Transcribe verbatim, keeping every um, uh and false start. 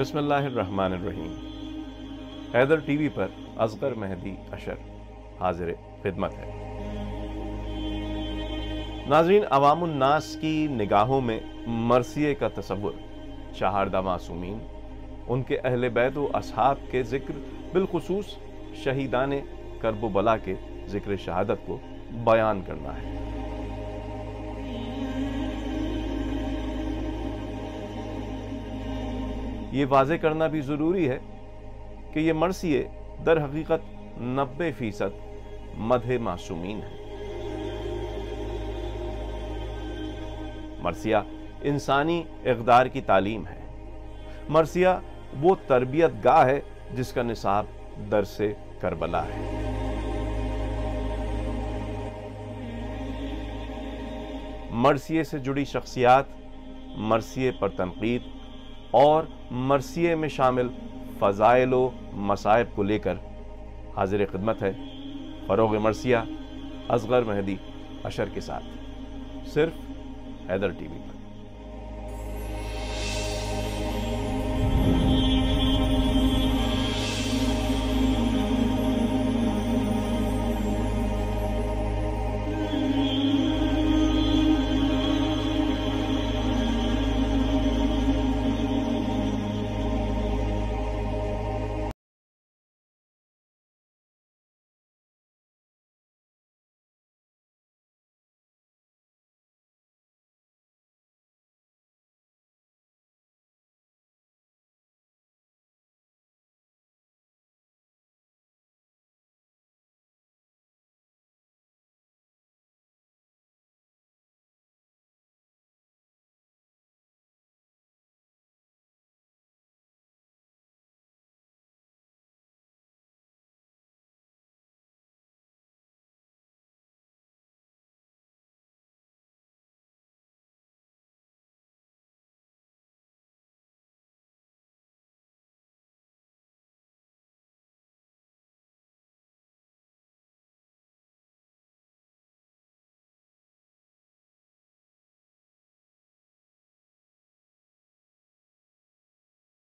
بسم اللہ الرحمن الرحیم۔ حیدر ٹی وی پر اصغر مہدی اشر حاضر خدمت ہے۔ ناظرین، عوام الناس کی نگاہوں میں مرثیے کا تصور چہاردہ معصومین، ان کے اہل بیت و اصحاب کے ذکر، بالخصوص شہیدان کرب و بلا کے ذکر شہادت کو بیان کرنا ہے۔ یہ واضح کرنا بھی ضروری ہے کہ یہ مرثیے در حقیقت نبے فیصد مدح معصومین ہیں۔ مرثیہ انسانی اقدار کی تعلیم ہے۔ مرثیہ وہ تربیت گاہ ہے جس کا نصاب درس کربلا ہے۔ مرثیے سے جڑی شخصیات، مرثیے پر تنقید اور مرثیے میں شامل فضائل و مصائب کو لے کر حاضر خدمت ہے فروغ مرثیہ اصغر مہدی اشر کے ساتھ، صرف حیدر ٹی وی پر۔